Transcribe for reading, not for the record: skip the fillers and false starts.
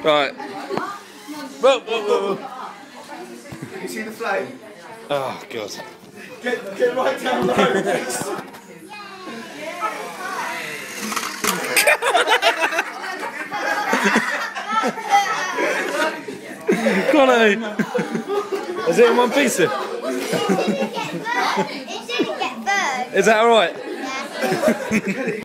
Right. Whoa. You see the flame? Oh, God. Get right down low. Connie! Is it in one piece? It shouldn't get burned. Is that alright? Yeah.